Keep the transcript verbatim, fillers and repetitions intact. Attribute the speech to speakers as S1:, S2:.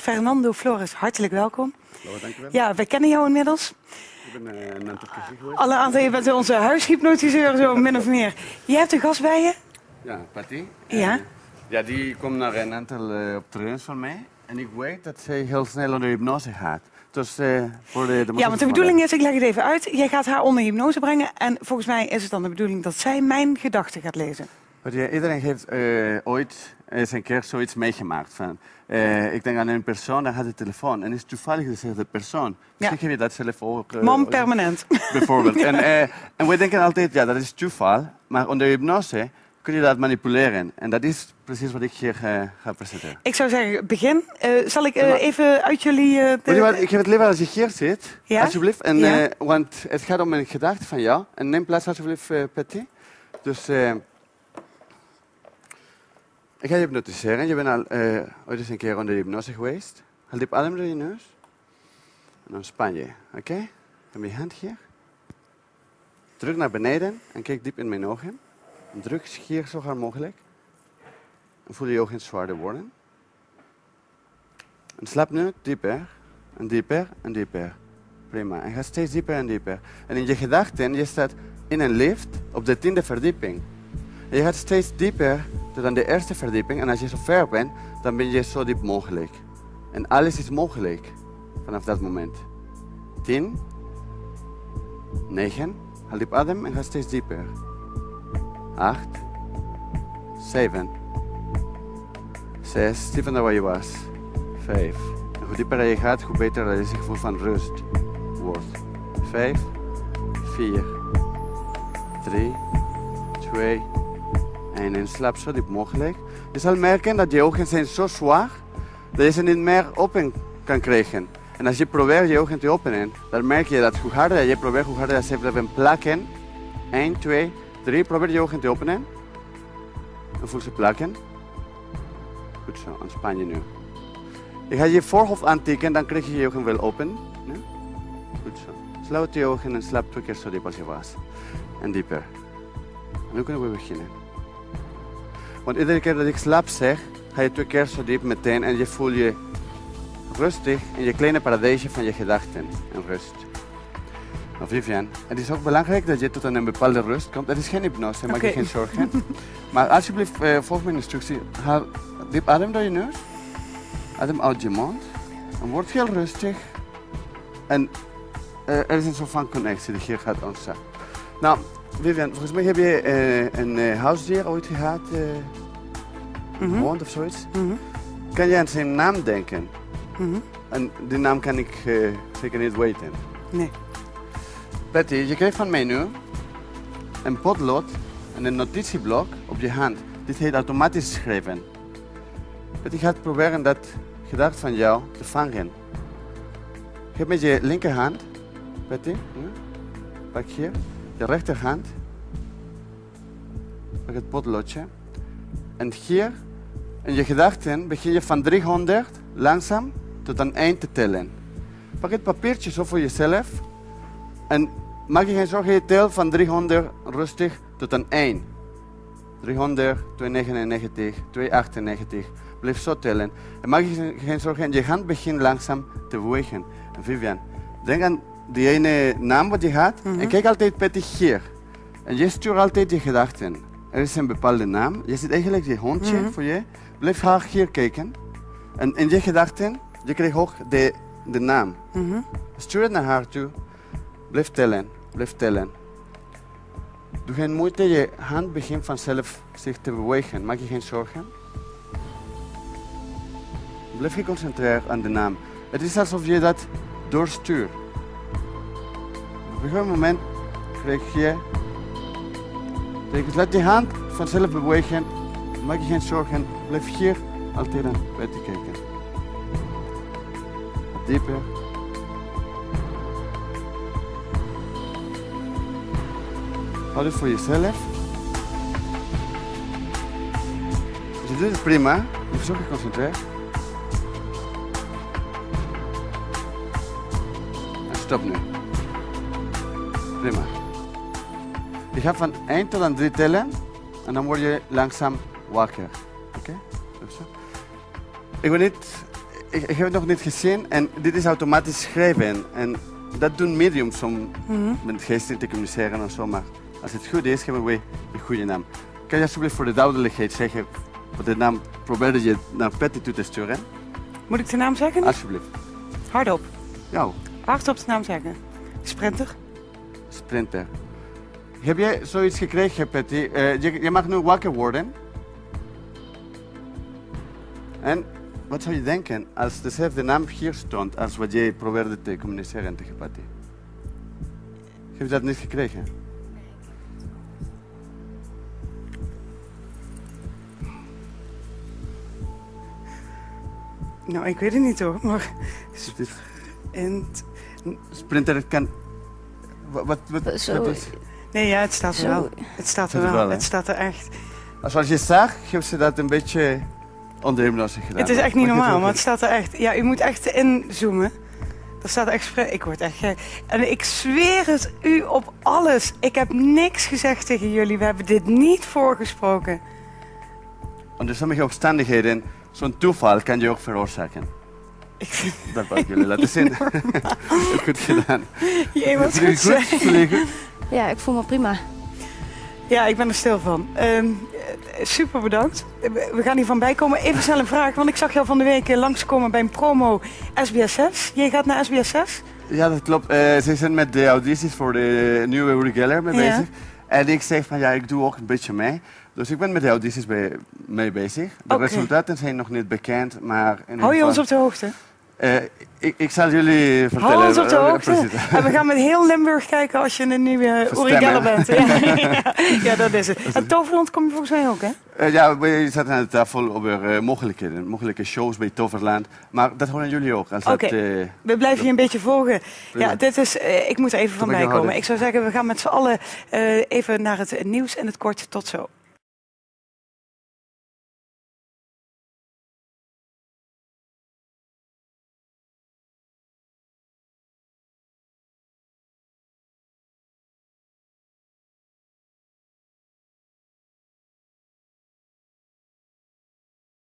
S1: Fernando Flores, hartelijk welkom.
S2: Hallo, dankjewel.
S1: Ja, wij kennen jou inmiddels.
S2: Ik ben uh, een aantal keer geweest.
S1: Alle aantal, je bent onze huishypnotiseur, zo min of meer. Je hebt een gast bij je?
S2: Ja, Patty.
S1: Ja.
S2: Uh, ja, die komt naar een aantal uh, optredens van mij. En ik weet dat zij heel snel onder hypnose gaat. Dus, uh, voor de, de
S1: ja, want de bedoeling is, ik leg het even uit, jij gaat haar onder hypnose brengen. En volgens mij is het dan de bedoeling dat zij mijn gedachten gaat lezen.
S2: Ja, iedereen heeft uh, ooit eens een keer zoiets meegemaakt. Van, uh, ik denk aan een persoon, dan gaat de telefoon. En is toevallig dezelfde persoon. Misschien heb je dat zelf ook. Uh,
S1: Man permanent.
S2: Bijvoorbeeld. En, uh, en we denken altijd, ja, dat is toeval. Maar onder hypnose kun je dat manipuleren. En dat is precies wat ik hier uh, ga presenteren.
S1: Ik zou zeggen, begin. Uh, zal ik uh, even uit jullie... Uh, de...
S2: Weet je wat, ik heb het liever als je hier zit,
S1: ja?
S2: alsjeblieft. En,
S1: ja?
S2: uh, want het gaat om een gedachte van jou. En neem plaats alsjeblieft, uh, Patty. Dus... Uh, ik ga je hypnotiseren. Je bent al uh, ooit eens een keer onder hypnose geweest. Haal diep adem door je neus. En ontspan je. Oké? Okay? Heb je hand hier. Druk naar beneden en kijk diep in mijn ogen. En druk hier zo hard mogelijk. En voel je ogen zwaarder worden. En slaap nu dieper. En dieper en dieper. Prima. En ga steeds dieper en dieper. En in je gedachten, je staat in een lift op de tiende verdieping. En je gaat steeds dieper tot aan de eerste verdieping. En als je zo ver bent, dan ben je zo diep mogelijk. En alles is mogelijk vanaf dat moment. Tien. Negen. Haal diep adem en ga steeds dieper. Acht. Zeven. Zes. Dieper naar waar je was. Vijf. En hoe dieper je gaat, hoe beter je gevoel van rust wordt. Vijf. Vier. Drie. Twee. En in slaap zo diep mogelijk. Je zal merken dat je ogen zijn zo zwaar dat je ze niet meer open kan krijgen. En als je probeert je ogen te openen, dan merk je dat hoe harder je probeert, hoe harder ze blijven plakken. één, twee, drie. Probeer je ogen te openen. En voel ze plakken. Goed zo, ontspan je nu. Je gaat je voorhoofd aantikken, dan krijg je je ogen wel open. Ja? Goed zo. Sluit je ogen en slaap twee keer zo diep als je was. En dieper. En nu kunnen we beginnen. Want iedere keer dat ik slaap zeg, ga je twee keer zo diep meteen en je voelt je rustig in je kleine paradijsje van je gedachten en rust. Nou, Vivian, het is ook belangrijk dat je tot een bepaalde rust komt. Het is geen hypnose, maak
S1: okay.
S2: je geen zorgen. Maar alsjeblieft, uh, volg mijn instructie. Haal diep adem door je neus, adem uit je mond en word heel rustig. En uh, er is een soort van connectie die hier gaat ontstaan. Nou, Vivian, volgens mij heb je uh, een uh, huisdier ooit gehad, uh, mm-hmm. een hond of zoiets. Mm-hmm. Kan je aan zijn naam denken? Mm-hmm. En die naam kan ik uh, zeker niet weten.
S1: Nee.
S2: Patty, je krijgt van mij nu een potlood en een notitieblok op je hand. Dit heet automatisch schrijven. Patty gaat proberen dat gedachte van jou te vangen. Geef met je linkerhand, Patty, nu. Pak hier. Je rechterhand, pak het potloodje. En hier, in je gedachten, begin je van driehonderd langzaam tot aan één te tellen. Pak het papiertje zo voor jezelf. En maak je geen zorgen, je telt van driehonderd rustig tot aan één. driehonderd, tweehonderdnegenennegentig, tweehonderdachtennegentig. Blijf zo tellen. En maak je geen zorgen, en je hand begint langzaam te bewegen. En Vivian, denk aan die ene naam wat je had, mm-hmm. en kijk altijd Patty hier. En je stuurt altijd je gedachten. Er is een bepaalde naam, je ziet eigenlijk je hondje mm-hmm. voor je. Blijf haar hier kijken. En in je gedachten, je krijgt ook de, de naam. Mm-hmm. Stuur het naar haar toe. Blijf tellen, blijf tellen. Doe geen moeite, je hand begint vanzelf zich te bewegen. Maak je geen zorgen. Blijf geconcentreerd aan de naam. Het is alsof je dat doorstuurt. Op een gegeven moment krijg je... Laat je hand vanzelf bewegen. Maak je geen zorgen. Blijf hier altijd aan buiten kijken. Dieper. Houd het voor jezelf. Je doet het prima. Je bent zo geconcentreerd. En stop nu. Prima. Je gaat van één tot aan drie tellen en dan word je langzaam wakker. Oké? Okay? Ik wil niet ik, ik heb het nog niet gezien en dit is automatisch schrijven. En dat doen mediums om mm-hmm. met geesten te communiceren en zo. Maar als het goed is, hebben we een goede naam. Kan je alsjeblieft voor de duidelijkheid zeggen wat de naam probeerde je naar Patty toe te sturen?
S1: Moet ik de naam zeggen?
S2: Alsjeblieft.
S1: Hardop.
S2: Ja.
S1: Hardop de naam zeggen. Sprinter.
S2: Sprinter. Heb jij zoiets gekregen, Patty? Uh, je, je mag nu wakker worden. En wat zou je denken als dezelfde naam hier stond als wat jij probeerde te communiceren tegen Patty? Heb je dat niet gekregen?
S1: Nou, ik weet het niet hoor, maar... En
S2: Sprinter kan... Wat, wat, wat,
S3: Zo.
S2: wat is...
S1: Nee, ja, het staat er
S3: Zo.
S1: wel. Het staat er wel,
S2: wel
S1: het staat er echt.
S2: Zoals je zag, heeft ze dat een beetje onder hypnose gedaan.
S1: Het is echt niet normaal, maar het staat er echt... Ja, u moet echt inzoomen. Er staat er echt... Ik word echt gek. En ik zweer het u op alles. Ik heb niks gezegd tegen jullie. We hebben dit niet voorgesproken.
S2: Onder sommige omstandigheden, zo'n toeval kan je ook veroorzaken.
S1: Ik...
S2: Dat wil ik jullie laten zien. Goed gedaan.
S1: Jee, wat
S2: goed. goed?
S3: Ja, ik voel me prima.
S1: Ja, ik ben er stil van. Uh, super bedankt. We gaan hiervan bijkomen. Even snel een vraag, want ik zag jou van de week langskomen bij een promo S B S zes. Jij gaat naar S B S zes?
S2: Ja, dat klopt. Uh, ze zijn met de audities voor de nieuwe Regaler mee
S1: ja.
S2: bezig. En ik zeg van ja, ik doe ook een beetje mee. Dus ik ben met de audities bij, mee bezig. De
S1: okay.
S2: resultaten zijn nog niet bekend, maar... In
S1: Hou je
S2: geval,
S1: ons op de hoogte?
S2: Uh, ik, ik zal jullie vertellen.
S1: Hou ons op de
S2: uh,
S1: hoogte.
S2: uh,
S1: en we gaan met heel Limburg kijken als je een nieuwe Uri Geller bent. Ja. ja, dat is het. En Toverland kom je volgens mij ook, hè?
S2: Uh, ja, we zaten aan de tafel over uh, mogelijkheden. Mogelijke shows bij Toverland. Maar dat horen jullie ook. Oké,
S1: okay. uh, we blijven je een beetje volgen. Prima. Ja, dit is, uh, ik moet er even van bij komen. Ik zou zeggen, we gaan met z'n allen uh, even naar het nieuws en het kort. Tot zo.